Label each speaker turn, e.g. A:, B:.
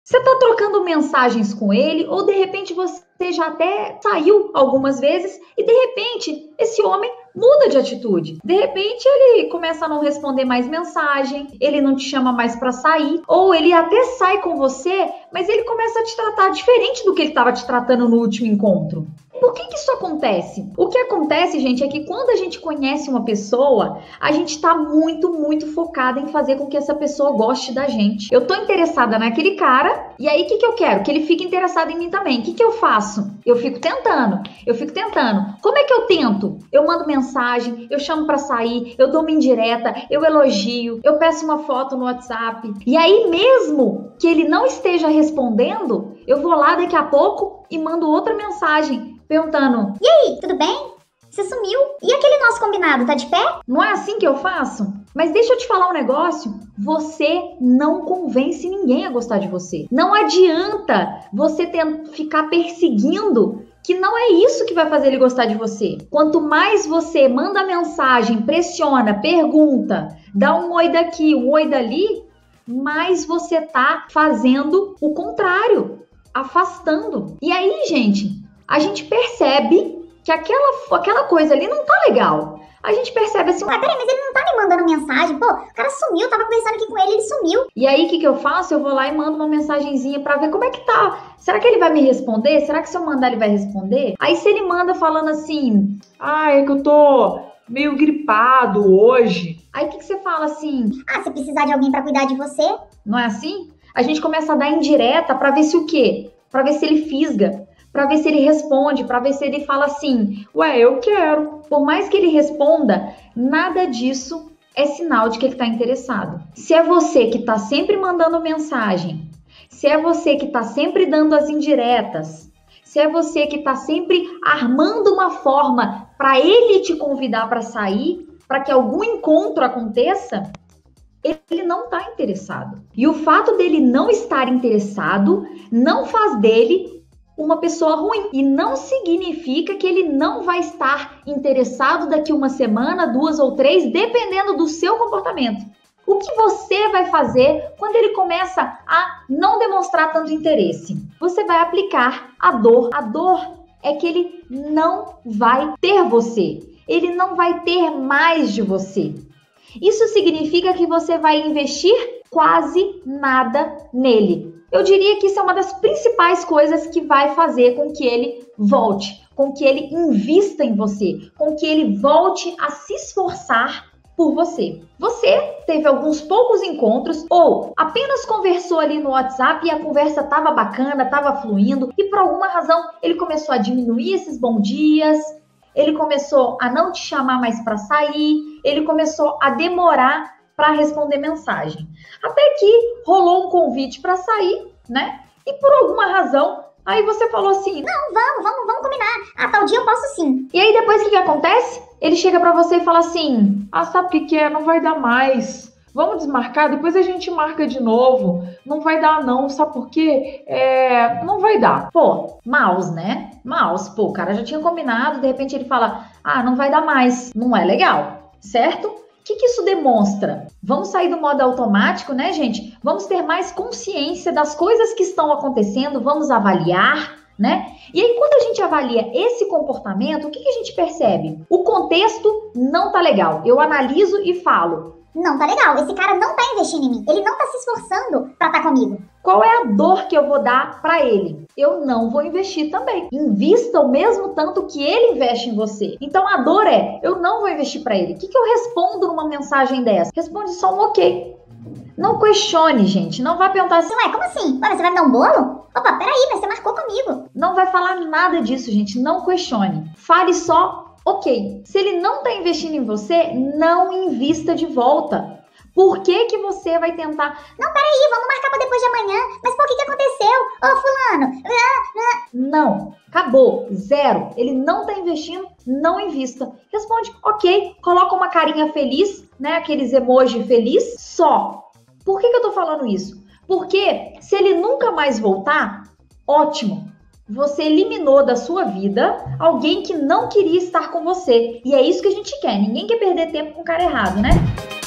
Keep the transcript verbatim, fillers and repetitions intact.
A: Você tá trocando mensagens com ele ou de repente você já até saiu algumas vezes e de repente esse homem muda de atitude. De repente ele começa a não responder mais mensagem, ele não te chama mais para sair, ou ele até sai com você, mas ele começa a te tratar diferente do que ele estava te tratando no último encontro. Por que que isso acontece? O que acontece, gente, é que quando a gente conhece uma pessoa, a gente está muito, muito focada em fazer com que essa pessoa goste da gente. Eu tô interessada naquele cara, e aí o que que eu quero? Que ele fique interessado em mim também. O que que eu faço? Eu fico tentando, eu fico tentando. Como é que eu tento? Eu mando mensagem, eu chamo pra sair, eu dou uma indireta, eu elogio, eu peço uma foto no WhatsApp. E aí mesmo que ele não esteja respondendo, eu vou lá daqui a pouco e mando outra mensagem perguntando:
B: e aí, tudo bem? Você sumiu? E aquele nosso combinado, tá de pé?
A: Não é assim que eu faço? Mas deixa eu te falar um negócio. Você não convence ninguém a gostar de você. Não adianta você ter, ficar perseguindo, que não é isso que vai fazer ele gostar de você. Quanto mais você manda mensagem, pressiona, pergunta, dá um oi daqui, um oi dali, mais você tá fazendo o contrário, afastando. E aí, gente, a gente percebe que aquela, aquela coisa ali não tá legal. A gente percebe assim,
B: ué, peraí, mas ele não tá me mandando mensagem, pô, o cara sumiu, eu tava conversando aqui com ele, ele sumiu.
A: E aí, o que que eu faço? Eu vou lá e mando uma mensagenzinha pra ver como é que tá. Será que ele vai me responder? Será que se eu mandar ele vai responder? Aí se ele manda falando assim,
C: ah, é que eu tô meio gripado hoje.
A: Aí o que que você fala assim?
B: Ah, se precisar de alguém pra cuidar de você.
A: Não é assim? A gente começa a dar indireta pra ver se o quê? Pra ver se ele fisga. Pra ver se ele responde, pra ver se ele fala assim,
C: ué, eu quero.
A: Por mais que ele responda, nada disso é sinal de que ele tá interessado. Se é você que tá sempre mandando mensagem, se é você que tá sempre dando as indiretas, se é você que tá sempre armando uma forma pra ele te convidar pra sair, pra que algum encontro aconteça, ele não tá interessado. E o fato dele não estar interessado não faz dele uma pessoa ruim. E não significa que ele não vai estar interessado daqui uma semana, duas ou três, dependendo do seu comportamento. O que você vai fazer quando ele começa a não demonstrar tanto interesse? Você vai aplicar a dor. A dor é que ele não vai ter você. Ele não vai ter mais de você. Isso significa que você vai investir quase nada nele. Eu diria que isso é uma das principais coisas que vai fazer com que ele volte, com que ele invista em você, com que ele volte a se esforçar por você. Você teve alguns poucos encontros ou apenas conversou ali no WhatsApp e a conversa estava bacana, estava fluindo e por alguma razão ele começou a diminuir esses bons dias, ele começou a não te chamar mais para sair, ele começou a demorar para responder mensagem. Até que rolou um convite para sair, né? E por alguma razão, aí você falou assim,
B: não, vamos, vamos, vamos combinar. Ah, tal dia eu posso sim.
A: E aí depois o que que acontece? Ele chega para você e fala assim,
C: ah, sabe o que que é? Não vai dar mais. Vamos desmarcar, depois a gente marca de novo. Não vai dar não, sabe por quê? É, não vai dar.
A: Pô, mouse, né? Mouse, pô, o cara já tinha combinado, de repente ele fala, ah, não vai dar mais. Não é legal, certo? O que que isso demonstra? Vamos sair do modo automático, né, gente? Vamos ter mais consciência das coisas que estão acontecendo, vamos avaliar, né? E aí, quando a gente avalia esse comportamento, o que que a gente percebe? O contexto não tá legal. Eu analiso e falo,
B: não tá legal, esse cara não tá investindo em mim, ele não tá se esforçando pra estar comigo.
A: Qual é a dor que eu vou dar pra ele? Eu não vou investir também. Invista o mesmo tanto que ele investe em você. Então a dor é, eu não vou investir pra ele. O que que eu respondo numa mensagem dessa? Responde só um ok. Não questione, gente. Não vai perguntar assim,
B: ué, como assim? Ué, você vai me dar um bolo? Opa, peraí, mas você marcou comigo.
A: Não vai falar nada disso, gente. Não questione. Fale só ok. Se ele não tá investindo em você, não invista de volta. Por que que você vai tentar?
B: Não, peraí, vamos marcar pra depois de amanhã. Mas por que que aconteceu? Ô, fulano.
A: Não, acabou. Zero. Ele não tá investindo, não invista. Responde ok. Coloca uma carinha feliz, né? Aqueles emoji feliz. Só. Por que que eu tô falando isso? Porque se ele nunca mais voltar, ótimo. Você eliminou da sua vida alguém que não queria estar com você. E é isso que a gente quer. Ninguém quer perder tempo com o cara errado, né?